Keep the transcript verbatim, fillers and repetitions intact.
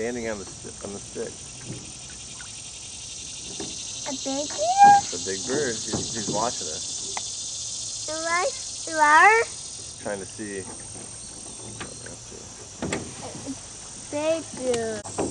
standing on the st on the stick. A big bird? It's a big bird. He's, he's watching us. The rice, the rice? Trying to see. Big bird.